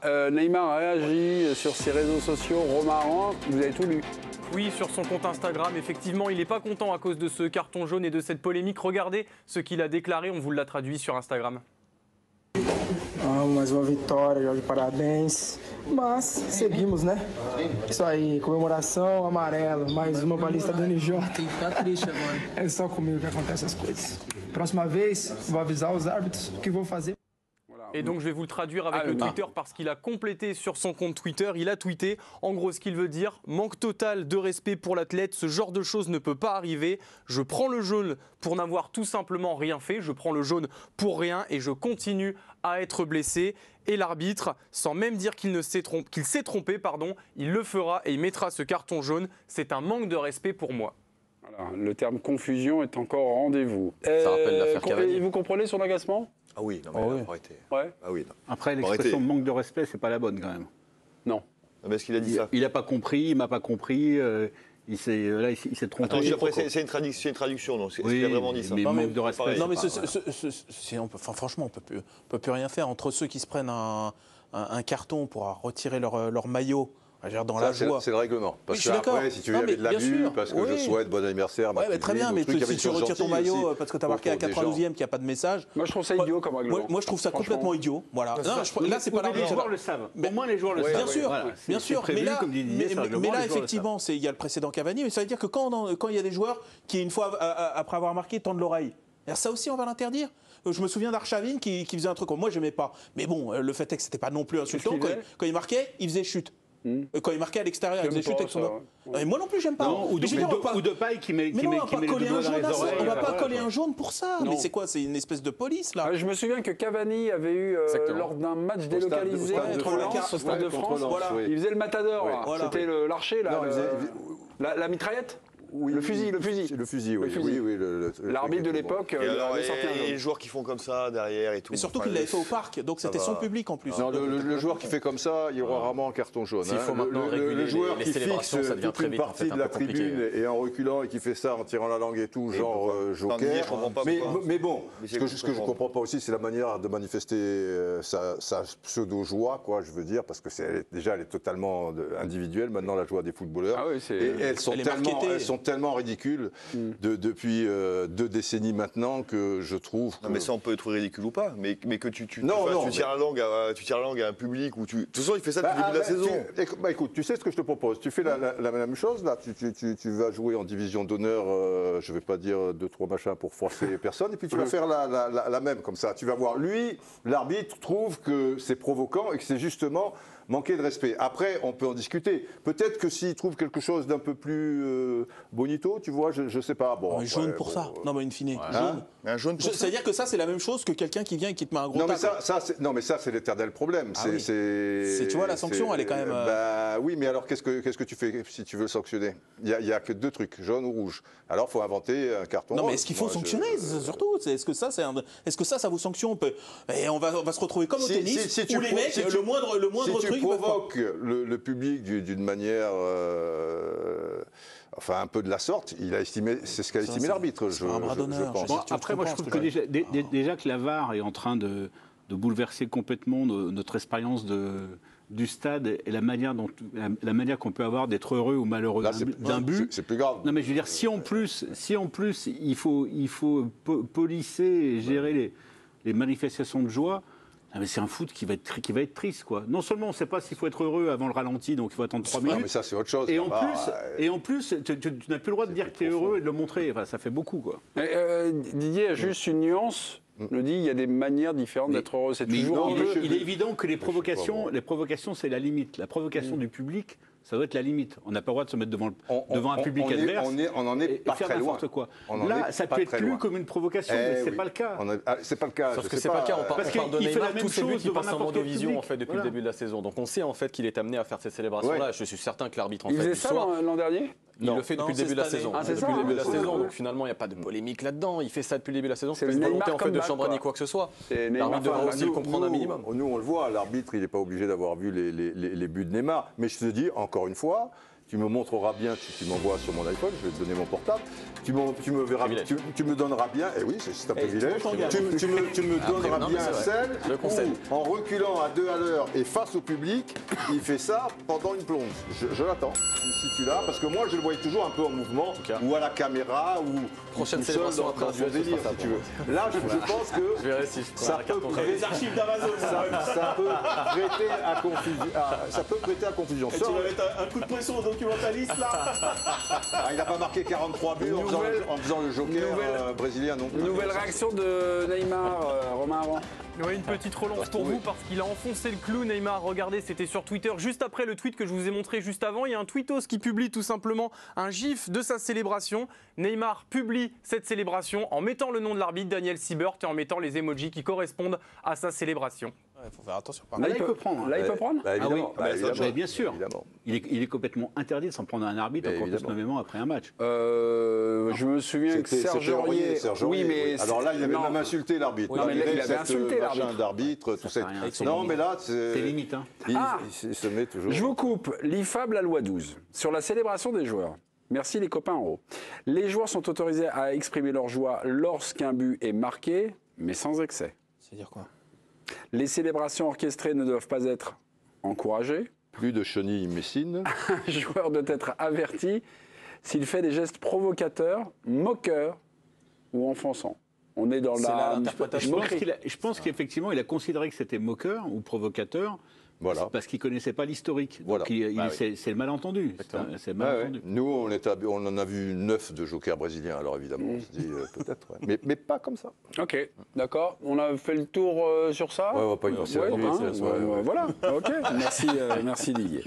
Neymar a réagi sur ses réseaux sociaux. Romain, vous avez tout lu. Oui, sur son compte Instagram, effectivement, il n'est pas content à cause de ce carton jaune et de cette polémique. Regardez ce qu'il a déclaré, on vous l'a traduit sur Instagram. Mais uma vitória, Jorge, parabéns. Mas seguimos, né? Isso aí, comemoração, amarelo, mais uma balista do NJ. Tá triste agora. É só comigo que acontecem as coisas. Próxima vez, vou avisar os árbitros o que vou fazer. Et donc je vais vous le traduire avec le Twitter parce qu'il a complété sur son compte Twitter. Il a tweeté en gros ce qu'il veut dire. Manque total de respect pour l'athlète. Ce genre de choses ne peut pas arriver. Je prends le jaune pour n'avoir tout simplement rien fait. Je prends le jaune pour rien et je continue à être blessé. Et l'arbitre, sans même dire qu'il s'est trompé, il le fera et il mettra ce carton jaune. C'est un manque de respect pour moi. Voilà, le terme confusion est encore au rendez-vous. Ça rappelle l'affaire Cavani. Vous comprenez son agacement? Ah oui, non, mais arrêtez. Ouais. Ah oui, non. Après, l'expression manque de respect, c'est pas la bonne quand même. Non. Non, mais est-ce qu'il a dit ça? Il n'a pas compris, il m'a pas compris. Il s'est trompé. Attends, après, c'est une traduction, donc est-ce qu'il a vraiment dit ça? Mais manque de respect. Non, mais franchement, on peut plus rien faire. Entre ceux qui se prennent un carton pour retirer leur maillot, dans la joie. C'est le règlement. Parce oui, que après, si tu veux, il y avait de l'abus, parce que je souhaite bon anniversaire. Ouais, très bien, mais si tu retires ton maillot parce que tu as marqué à 92e qu'il n'y a pas de message. Moi, je trouve ça idiot comme règlement. Moi, je trouve ça complètement idiot. Voilà. Là, c'est pas les joueurs le savent. Au moins, les joueurs le savent. Bien sûr, bien sûr. Mais là, effectivement, il y a le précédent Cavani, mais ça veut dire que quand il y a des joueurs qui, une fois après avoir marqué, tendent l'oreille. Ça aussi, on va l'interdire. Je me souviens d'Arshavin qui faisait un truc comme moi, je n'aimais pas. Mais bon, le fait est que c'était pas non plus insultant. Quand il marquait, il faisait chute. Quand il marquait à l'extérieur, il faisait chute avec son doigt. Moi non plus, j'aime pas. Ou de paille qui met le doigt dans les oreilles. On va pas coller un jaune pour ça. Mais c'est quoi? C'est une espèce de police, là. Je me souviens que Cavani avait eu, lors d'un match délocalisé contre Lens, au Stade de France, il faisait le matador. C'était l'archer, la mitraillette. Oui, le fusil. Le fusil, oui. L'arbitre de l'époque. Et les joueurs qui font comme ça derrière et tout. Mais surtout qu'il l'avait fait au parc, donc c'était son public en plus. Non, le joueur qui fait comme ça, il y aura rarement un carton jaune. Il faut maintenant réguler le joueur les qui célébrations, fixe ça devient très toute une vite partie de la tribune et en reculant et qui fait ça en tirant la langue et tout, genre joker. Mais bon, ce que je ne comprends pas aussi, c'est la manière de manifester sa pseudo-joie, quoi, je veux dire, parce que déjà, elle est totalement individuelle, maintenant, la joie des footballeurs. Et elles sont tellement ridicules depuis 2 décennies maintenant que je trouve que... Non, mais ça, on peut être ridicule ou pas, mais que tu tires la langue à un public où tu... De toute façon, il fait ça depuis le début de la saison. Écoute, tu sais ce que je te propose. Tu fais la même chose, là. Tu vas jouer en division d'honneur, je ne vais pas dire 2-3 machins pour forcer personne, et puis tu vas faire la même, comme ça. Tu vas voir, lui, l'arbitre trouve que c'est provoquant et que c'est justement manquer de respect. Après, on peut en discuter. Peut-être que s'il trouve quelque chose d'un peu plus bonito, tu vois, je ne sais pas. Bon, mais jaune pour ça. Non, mais in fine. Jaune. Un jaune pour ça. C'est-à-dire que ça, c'est la même chose que quelqu'un qui vient et qui te met un gros tacle. Non, mais ça, c'est l'éternel problème. Tu vois, la sanction, elle est quand même... oui, mais alors, qu'est-ce que tu fais si tu veux le sanctionner? Il n'y a que 2 trucs, jaune ou rouge. Alors, il faut inventer un carton. Non, mais est-ce qu'il faut sanctionner, surtout? Est-ce que ça vous sanctionne? Et on va se retrouver comme au tennis, où les mecs, le moindre truc... Tu provoques le public d'une manière... Enfin, un peu de la sorte, c'est ce qu'a estimé l'arbitre, je pense. Après, moi, je trouve que déjà que la VAR est en train de bouleverser complètement notre expérience du stade et la manière qu'on peut avoir d'être heureux ou malheureux d'un but. C'est plus grave. Non, mais je veux dire, si en plus il faut polisser et gérer les manifestations de joie, c'est un foot qui va être triste, quoi. Non seulement on ne sait pas s'il faut être heureux avant le ralenti, donc il faut attendre 3 minutes. Mais ça, c'est autre chose. Et en plus, tu n'as plus le droit de dire que tu es heureux et de le montrer. Enfin, ça fait beaucoup, quoi. Didier a juste une nuance. Le dit, il y a des manières différentes d'être heureux. C'est toujours il est évident que les provocations, c'est la limite. La provocation du public, ça doit être la limite. On n'a pas le droit de se mettre devant un public adverse on en est pas faire très loin. n'importe quoi. Là, ça peut être lu comme une provocation, mais c'est pas le cas. C'est pas le cas. Sauf que c'est pas le cas. On parle de Neymar, tous ces buts qui passent en monovision en fait depuis le début de la saison. Donc on sait en fait qu'il est amené à faire cette célébration-là. Je suis certain que l'arbitre en fait. Il faisait ça l'an dernier. Il le fait depuis le début de la saison. Depuis le début de la saison. Donc finalement, il n'y a pas de polémique là-dedans. Il fait ça depuis le début de la saison. C'est une volonté en fait de chambrer ni quoi que ce soit. L'arbitre devrait aussi le comprendre un minimum. Nous, on le voit. L'arbitre, il n'est pas obligé d'avoir vu les buts de Neymar. Mais je te dis, encore une fois, tu me montreras bien, tu m'envoies sur mon iPhone, je vais te donner mon portable, tu me verras, tu me donneras bien, et oui, c'est un privilège, tu me donneras bien celle où, en reculant à 2 à l'heure et face au public, il fait ça pendant une plonge. Je l'attends, si tu l'as, parce que moi je le voyais toujours un peu en mouvement, ou à la caméra, ou prochaine seul dans son délire, si tu veux. Là, je pense que ça peut prêter les archives d'Amazon. Ça peut prêter à confusion. Et tu vas mettre un coup de pression au documentaliste là. Il n'a pas marqué 43 buts en faisant le joker brésilien non plus. Nouvelle réaction de Neymar, Romain Aran. Oui, une petite relance pour vous parce qu'il a enfoncé le clou, Neymar. Regardez, c'était sur Twitter juste après le tweet que je vous ai montré juste avant. Il y a un tweetos qui publie tout simplement un gif de sa célébration. Neymar publie cette célébration en mettant le nom de l'arbitre, Daniel Siebert, et en mettant les emojis qui correspondent à sa célébration. Il faut faire attention. Là, il peut prendre. Là, il peut prendre Bien sûr. Il est complètement interdit de s'en prendre à un arbitre, encore plus nommément après un match. Je me souviens que Serge Aurier... Oui, mais... Alors là, il avait même insulté l'arbitre. Il avait insulté d'arbitre, tout ça. Non, mais là, c'est limite. Il se met toujours... Je vous coupe. L'IFAB, la loi 12. Sur la célébration des joueurs. Merci les copains en haut. Les joueurs sont autorisés à exprimer leur joie lorsqu'un but est marqué, mais sans excès. C'est-à-dire quoi ? Les célébrations orchestrées ne doivent pas être encouragées. Plus de chenilles messines. Un joueur doit être averti s'il fait des gestes provocateurs, moqueurs ou offensants. On est dans l'interprétation. Je pense qu'effectivement, il a considéré que c'était moqueur ou provocateur. Voilà. Parce qu'il ne connaissait pas l'historique. Voilà. C'est le malentendu. C'est malentendu. Nous, on en a vu 9 de jokers brésiliens, alors évidemment, on se dit peut-être. Ouais. Mais pas comme ça. Ok, d'accord. On a fait le tour sur ça. Ouais, on va pas y passer. Voilà, ok. Merci Didier.